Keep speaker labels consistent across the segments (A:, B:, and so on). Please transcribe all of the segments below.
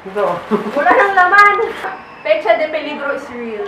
A: Ito.
B: Wala nang laman. Pecha de peligro is real.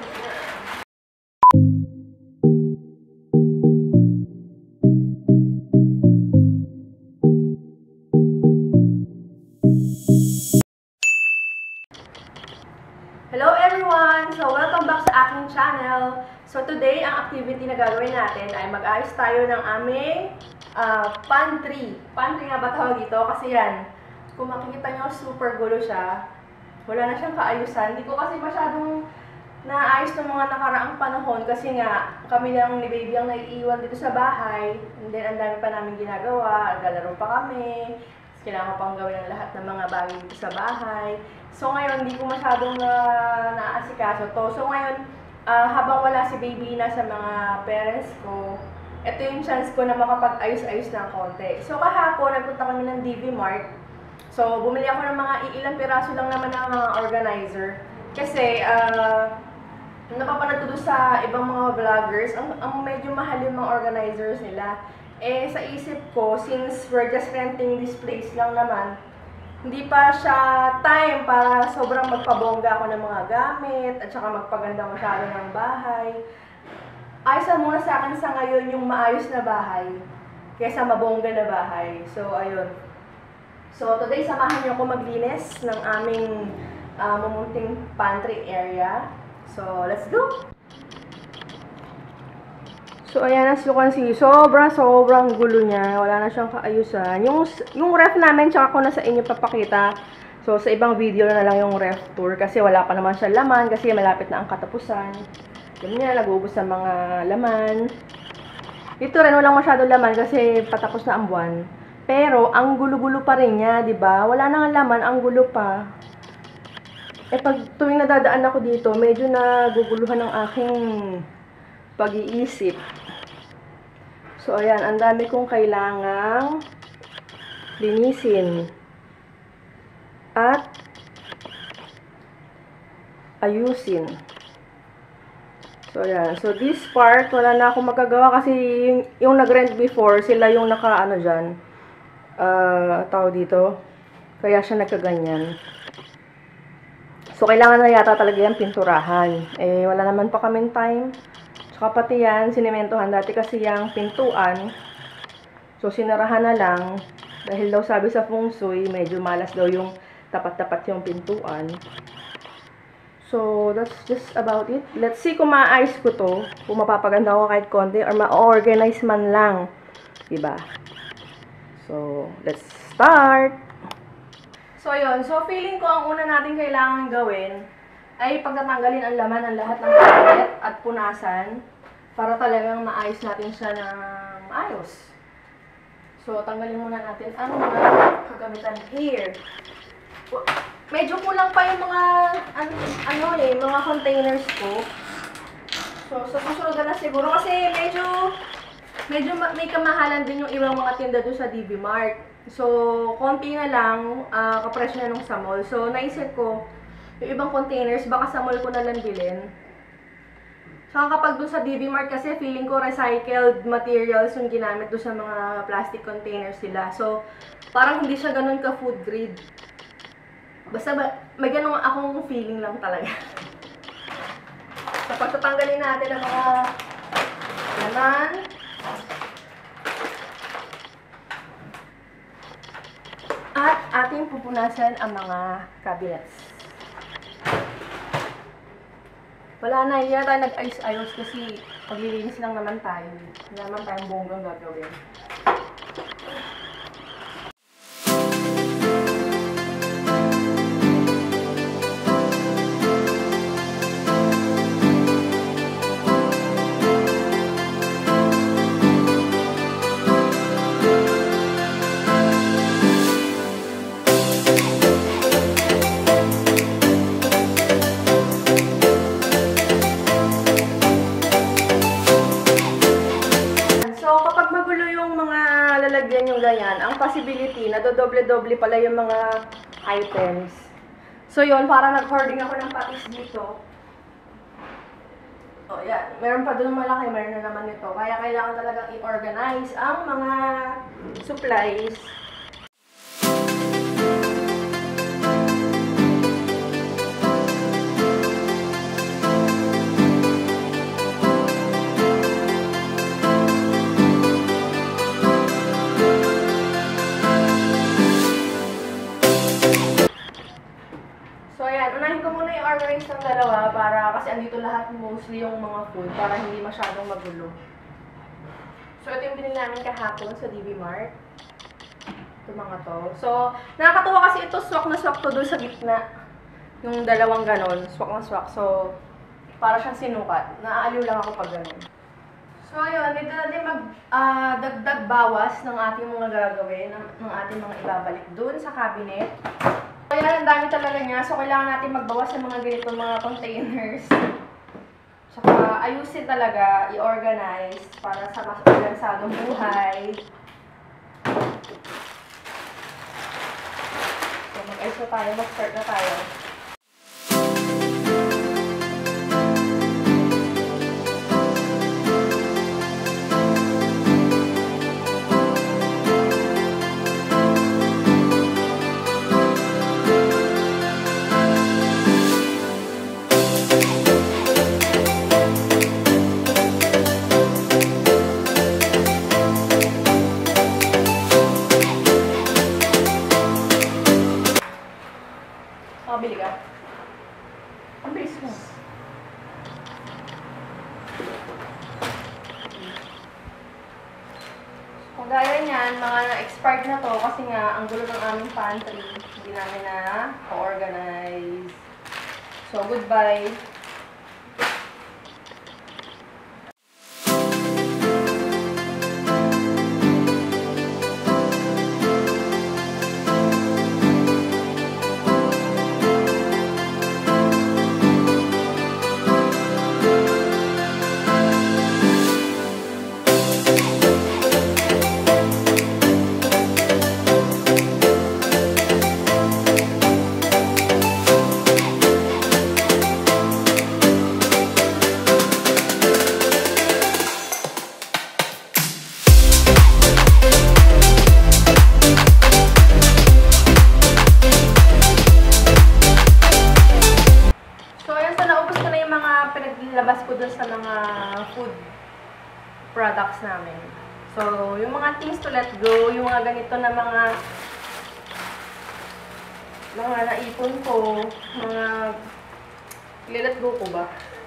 B: Hello everyone! So welcome back sa aking channel. So today, ang activity na gagawin natin ay mag-ayos tayo ng aming pantry. Pantry nga ba tawag dito? Kasi yan, kung makikita nyo, super gulo siya. Wala na siyang kaayusan. Hindi ko kasi masyadong naayos ng mga nakaraang panahon kasi nga kami lang ni baby ang naiiwan dito sa bahay. And then ang dami pa namin ginagawa, naglalaro pa kami. Kailangan ko pang gawin ang lahat ng mga bagay dito sa bahay. So ngayon, hindi ko masyadong naasikaso to. So ngayon, habang wala si baby na sa mga parents ko, ito yung chance ko na makapag-ayos-ayos ng konti. So kahapon, nagpunta kami ng DV Mart. So bumili ako ng mga ilang piraso lang naman ng mga organizer. Kasi, napapanood ko doon sa ibang mga vloggers, ang medyo mahal yung mga organizers nila. Eh, sa isip ko, since we're just renting this place lang naman, hindi pa siya time para sobrang magpabongga ako ng mga gamit at saka magpaganda masyado ng bahay. Ayos muna sa akin sa ngayon yung maayos na bahay kaysa mabongga na bahay. So, ayun. So, today, samahan niyo ako maglinis ng aming mumunting pantry area. So, let's go! So, ayan, as you can see, sobrang gulo niya. Wala na siyang kaayusan. Yung ref namin, tsaka ko na sa inyo papakita. So, sa ibang video na lang yung ref tour. Kasi wala pa naman siya laman. Kasi malapit na ang katapusan. Yun nga, nag-uubos sa mga laman. Dito rin, walang masyado laman kasi patapos na ang buwan. Pero, ang gulo-gulo pa rin niya, diba? Wala na nga laman, ang gulo pa. Eh, pag tuwing nadadaan ako dito, medyo naguguluhan ng aking pag-iisip. So, ayan, ang dami kong kailangang linisin at ayusin. So, ayan. So, this part, wala na akong magagawa kasi yung nag-rent before, sila yung naka-ano dyan, tao dito. Kaya siya nagkaganyan. So, kailangan na yata talaga yung pinturahan. Eh, wala naman pa kaming time. Saka pati yan, sinimentohan. Dati kasi yung pintuan. So, sinarahan na lang. Dahil daw sabi sa feng shui, medyo malas daw yung tapat-tapat yung pintuan. So, that's just about it. Let's see kung maayos ko to. Kung mapapaganda ko kahit konti or ma-organize man lang. Diba? So, let's start! So, yun. So, feeling ko ang una natin kailangan gawin ay pagtatanggalin ang laman ng lahat ng cabinet at punasan para talagang maayos natin siya ng maayos. So, tanggalin muna natin ang mga kagamitan here. Medyo kulang pa yung mga mga containers ko. So, sa susunod na siguro kasi medyo may kamahalan din yung ibang mga tinda doon sa DV Mart. So, konti na lang kapresyo na nung sa mall. So, naisip ko yung ibang containers, baka sa mall ko na lang bilhin. Saka kapag doon sa DV Mart kasi, feeling ko recycled materials yung ginamit doon sa mga plastic containers sila. So, parang hindi siya ganun ka food grade. Basta may ganun akong feeling lang talaga. So, pagtatanggalin natin ang mga laman. At ating pupunasan ang mga cabinets. Wala na, hindi na tayo nag-ayos-ayos kasi paglilinis lang naman tayo. Hindi naman tayong bonggang gagawin. Lalagyan yung ganyan, ang possibility na dodoble-doble pala yung mga items. So yun, parang nag-hoarding ako ng patis dito. Oh, yan. Meron pa doon malaki, meron na naman ito. Kaya kailangan talagang i-organize ang mga supplies. in-organize ng dalawa para kasi andito lahat mostly yung mga food para hindi masyadong magulo. So, ito yung binili namin kahapon sa DB Mart. Ito mga to. So, nakakatuwa kasi ito, swak na swak to doon sa gitna. Yung dalawang ganon, swak na swak. So, para siyang sinukat. Naaaliw lang ako pag ganon. So, ayun, dito natin dagdag bawas ng ating mga gagawin, ng ating mga ibabalik doon sa cabinet. Kaya ang dami talaga niya. So, kailangan natin magbawas ng mga ganito mga containers. Tsaka, ayusin talaga, i-organize para sa mas organisadong buhay. So, mag-ayos na tayo, mag-start na tayo. Makabili ka? Ang bilis mo. Kung gaya niyan, mga na-expired na to kasi nga ang gulo ng aming pantry. Hindi namin na organize. So, goodbye. Labas ko dun sa mga food products namin. So, yung mga things to let go, yung mga ganito na mga naipon ko, mga let go ko ba?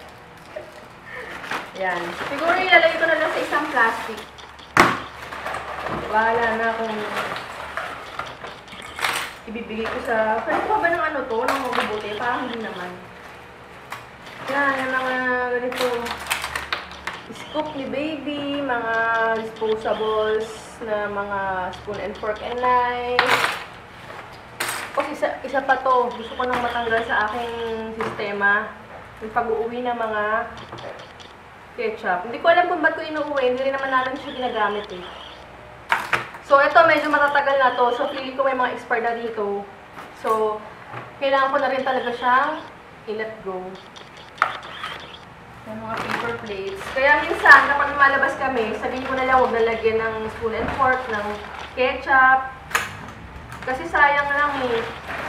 B: Yan. Siguro ilalagay ko na lang sa isang plastic. Bahala na kung ibibigay ko sa... Pwede ko ba ng ano to? Ng mabubuti? Parang hindi naman. Yan, yung mga ganito scoop ni baby, mga disposables na mga spoon and fork and knife. Kasi isa pa to, gusto ko nang matanggal sa aking sistema yung pag-uuwi ng mga ketchup. Hindi ko alam kung ba't ko inuuwi, hindi rin naman namin siya ginagamit eh. So, ito medyo matatagal na to. So, feeling ko may mga expired na dito. So, kailangan ko na rin talaga siyang i-let go. Yung mga paper plates. Kaya minsan, kapag lumalabas kami, sabihin ko na lang huwag nalagyan ng spoon and fork, ng ketchup. Kasi sayang lang eh.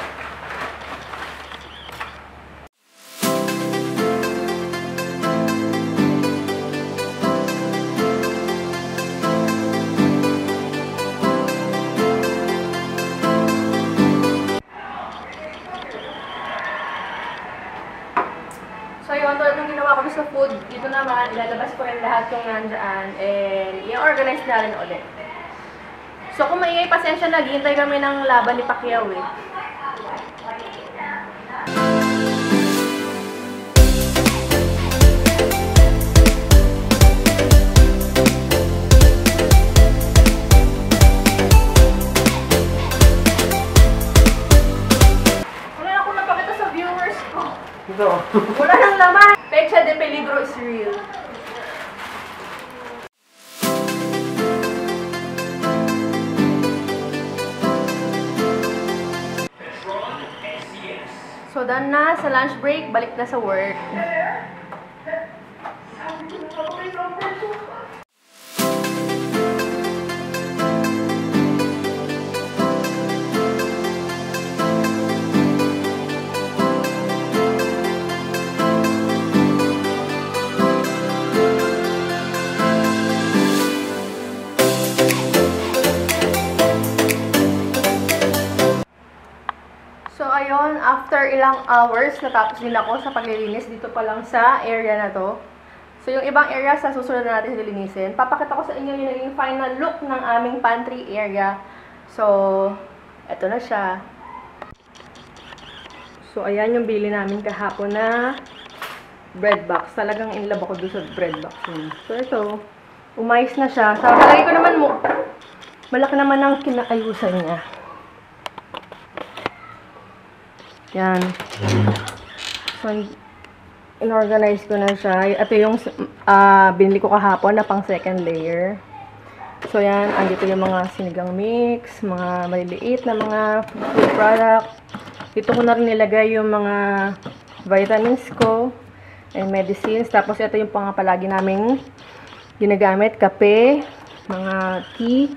B: So, yun, tulad ng ginawa ko sa food, dito naman, ilalabas ko rin lahat yung nandyan and i-organize na rin ulit. So, kung maingay, pasensya na, hihintay kami ng laban ni Pacquiao eh. Wala na akong napakita sa viewers ko. Wala nang laman. Pecha de peligro is real. So, done na sa lunch break. Balik na sa work. So, ayun, after ilang hours, natapos din ako sa paglilinis dito pa lang sa area na to. So, yung ibang area sa susunod na natin lilinisin. Papakita ko sa inyo yung final look ng aming pantry area. So, eto na siya. So, ayan yung bili namin kahapon na bread box. Talagang in love ako doon sa bread box yun. So, ito, umayos na siya. So, talagay ko naman mo, malaki naman ang kinakayusan niya. Yan. So, inorganize ko na siya. Ito yung binili ko kahapon na pang second layer. So, yan. Andito yung mga sinigang mix, mga maliliit na mga food product. Dito ko na rin nilagay yung mga vitamins ko and medicines. Tapos, ito yung palagi naming ginagamit. Kape, mga tea,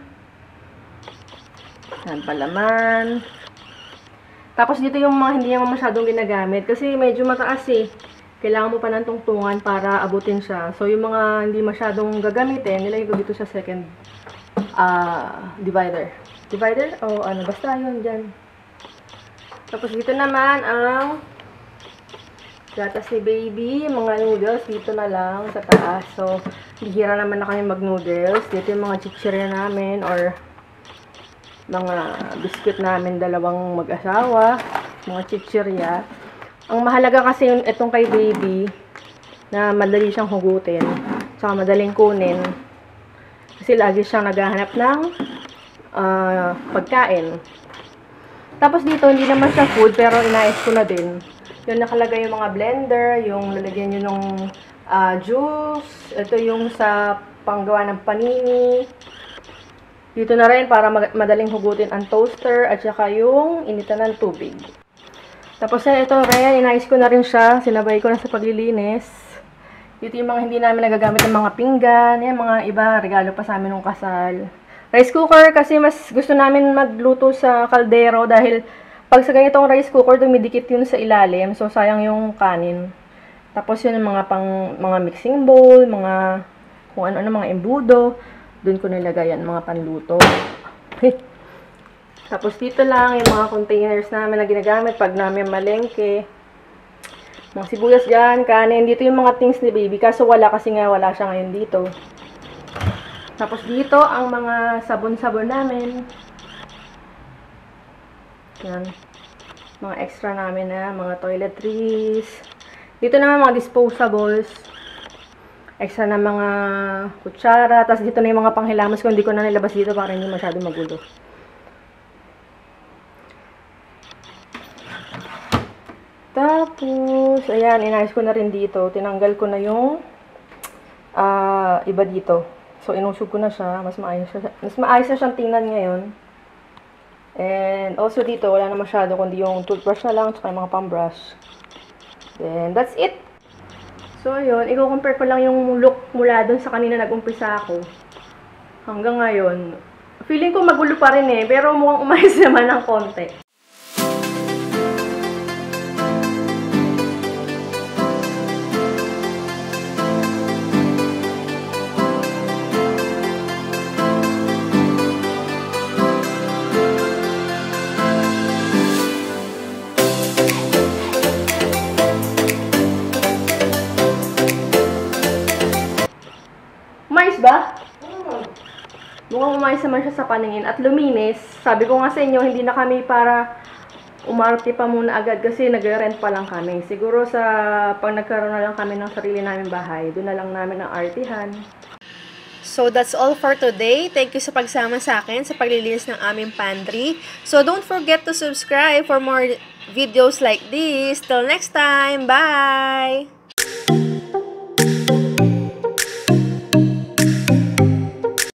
B: yan, palaman. Tapos dito yung mga hindi naman masyadong ginagamit kasi medyo mataas eh. Kailangan mo pa ng tungtungan para abutin siya. So yung mga hindi masyadong gagamitin, nilagay ko dito sa second divider. Divider? O ano, basta yun dyan. Tapos dito naman ang gatas ni baby, mga noodles dito na lang sa taas. So bihira naman na kami mag-noodles. Dito yung mga chichirya namin or mga biscuit namin, dalawang mag-asawa, mga chichirya. Ang mahalaga kasi yung itong kay baby na madali siyang hugutin, saka madaling kunin. Kasi lagi siyang naghahanap ng pagkain. Tapos dito, hindi naman siya food, pero inayos ko na din. Yung nakalagay yung mga blender, yung lalagyan nyo ng juice. Ito yung sa panggawa ng panini. Dito na rin para madaling hugutin ang toaster at saka yung initan ng tubig. Tapos ito rin, inayos ko na rin siya. Sinabay ko na sa paglilinis. Dito yung mga hindi namin nagagamit ng mga pinggan. Yan, mga iba, regalo pa sa amin ng kasal. Rice cooker kasi mas gusto namin magluto sa kaldero dahil pag sa ganitong rice cooker, dumidikit yun sa ilalim. So, sayang yung kanin. Tapos yun yung mga mixing bowl, mga kung ano-ano, mga embudo. Doon ko nilagay yan, mga panluto. Tapos dito lang, yung mga containers namin na ginagamit pag namin malengke. Mga sibuyas dyan, kanin. Dito yung mga things ni baby. Kaso wala kasi nga wala siya ngayon dito. Tapos dito, ang mga sabon-sabon namin. Yan. Mga extra namin na, mga toiletries. Dito naman mga disposables. Extra na mga kutsara. Tapos dito na yung mga panghilamas ko. Hindi ko na nilabas dito para hindi masyado magulo. Tapos, ayan, inayos ko na rin dito. Tinanggal ko na yung iba dito. So, inusog ko na siya. Mas maayos na siyang tingnan ngayon. And also dito, wala na masyado kundi yung toothbrush na lang tsaka yung mga pambrush. Then, that's it. So, ayun. I-compare ko lang yung look mula dun sa kanina nag-umpisa ako. Hanggang ngayon. Feeling ko magulo pa rin eh. Pero mukhang umayos naman ng konti. Umayos ba? Mukhang umayos naman siya sa paningin at luminis. Sabi ko nga sa inyo, hindi na kami para umarte pa muna agad kasi nag-rent pa lang kami. Siguro sa pag nagkaroon na lang kami ng sarili namin bahay, doon na lang namin ang artihan. So that's all for today. Thank you sa pagsama sa akin sa paglilinis ng aming pantry. So don't forget to subscribe for more videos like this. Till next time, bye!